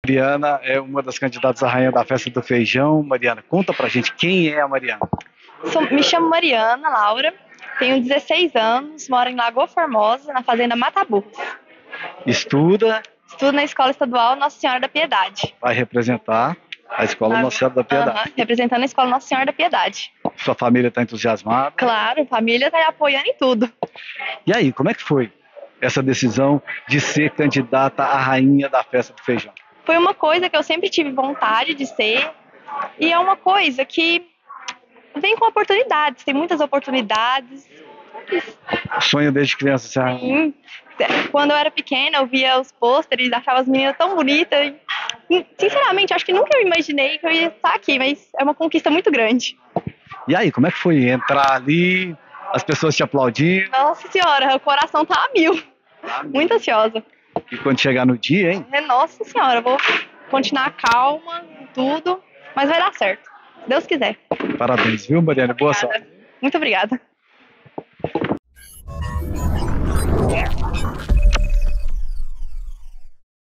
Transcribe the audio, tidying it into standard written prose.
Mariana é uma das candidatas à rainha da festa do feijão. Mariana, conta pra gente quem é a Mariana. Me chamo Mariana Laura, tenho 16 anos, moro em Lagoa Formosa, na fazenda Matabu. Estuda, Estudo na Escola Estadual Nossa Senhora da Piedade. vai representar a Escola Nossa Senhora da Piedade. Representando a Escola Nossa Senhora da Piedade. Sua família está entusiasmada? Claro, a família está apoiando em tudo. E aí, como é que foi essa decisão de ser candidata à rainha da festa do feijão? Foi uma coisa que eu sempre tive vontade de ser, e é uma coisa que vem com oportunidades, tem muitas oportunidades. Sonho desde criança ser rainha? Sim. Quando eu era pequena, eu via os pôsteres, achava as meninas tão bonitas. E, sinceramente, acho que nunca eu imaginei que eu ia estar aqui, mas é uma conquista muito grande. E aí, como é que foi entrar ali, as pessoas te aplaudindo? Nossa senhora, o coração tá a mil. Muito ansiosa. E quando chegar no dia, hein? Nossa senhora, eu vou continuar calma, tudo, mas vai dar certo, se Deus quiser. Parabéns, viu, Mariana? Boa sorte. Muito obrigada.